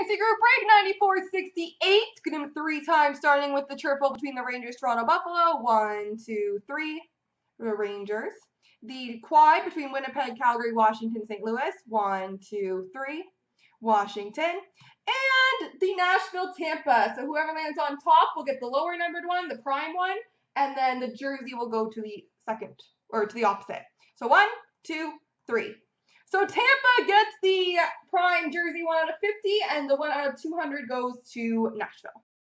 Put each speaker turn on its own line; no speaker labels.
C&C group break 9468. Gonna 3 times, starting with the triple between the Rangers, Toronto, Buffalo. 1, 2, 3. The Rangers. The quad between Winnipeg, Calgary, Washington, St. Louis. 1, 2, 3. Washington. And the Nashville, Tampa. So whoever lands on top will get the lower numbered one, the prime one, and then the jersey will go to the second, or to the opposite. So 1, 2, 3. So Tampa gets the prime jersey 1 out of 50, and the 1 out of 200 goes to Nashville.